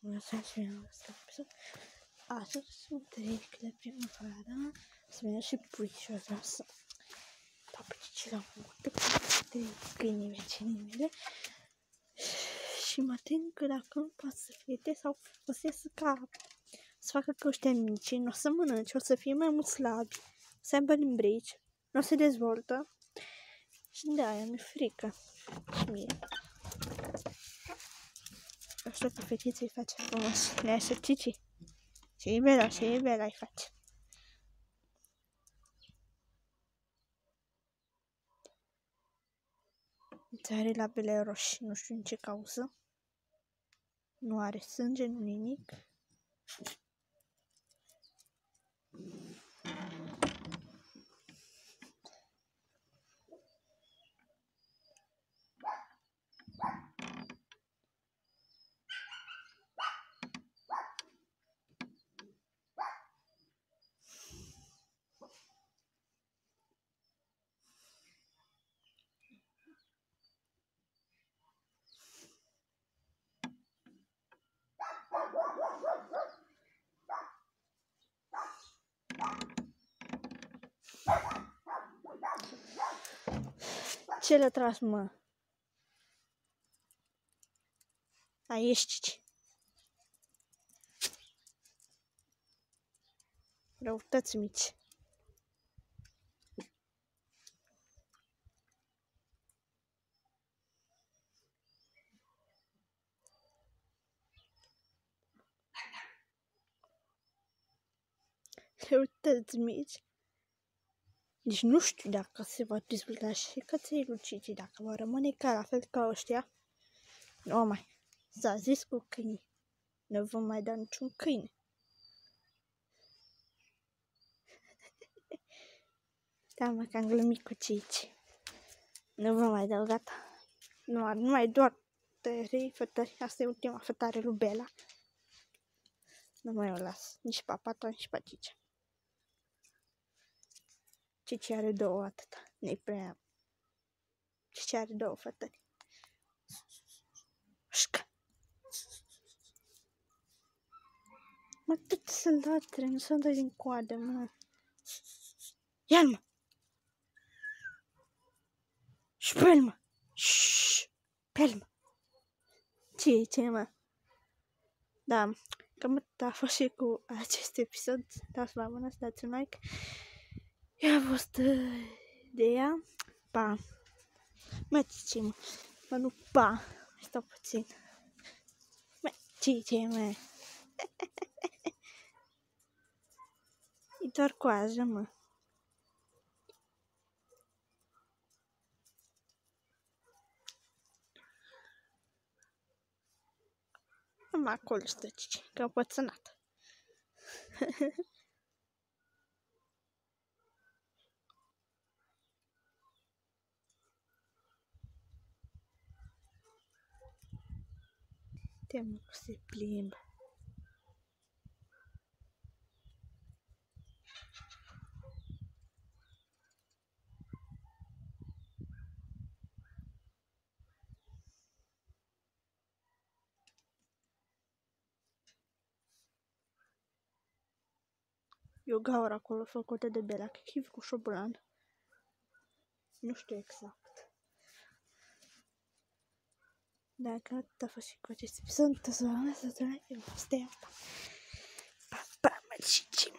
Astăzi trec de primăvară, să merg și pui și o vreau să dau pe la multă de câinii vecinii mele și mă tem că dacă nu poate să fete sau o să iasă să facă ca ăștia mici, nu o să mănânce, o să fie mai mult slabi, să aibă limbrici, nu o să dezvoltă și de aia mi-e frică și mie. Așa că fetița îi face frumos. Le așa Cici. Și e bela îi face. Are labele roșii, nu știu în ce cauză. Nu are sânge, nu nimic. Ce l-a tras, mă? Aici ești, Cici. Răutăți mici. Răutăți mici. Deci nu știu dacă se va dezvolta și cățelul Cici, dacă va rămâne ca la fel ca ăștia. Nu mai. S-a zis cu câini. Nu vom mai da niciun câine. Da, mă, că am glumit cu Cici. Nu vă mai dau, gata. Nu mai doar 3 fătări. Asta e ultima fătare lui Bela. Nu mai o las. Nici pe Pata, nici pe Cici. Cici are 2 atâta. Nu-i prea... Cici are 2 fătări. Șca! Mă, tot să-l latre, nu să-l dă din coadă, mă. Ia-l, mă! Și pe-l, mă! Șșș! Pe-l, mă! Ce, mă? Da, cam atât a fost și cu acest episod. Dați la mână, să dați un like. Eu a fost de ea. Pa! Mă, Cici, mă! Mă, nu, pa! Stau puțin. Mă, Cici, mă! E doar coajă, mă. Am acolo stă Cici, că pățânată. Te-am că se plimbă. E o gaură acolo făcută de Bela, cred că e cu șobolan. Nu știu exact. Dacă atât a fost și cu acest episod, să vă las, să vă las, pa, pa, mă, Cici.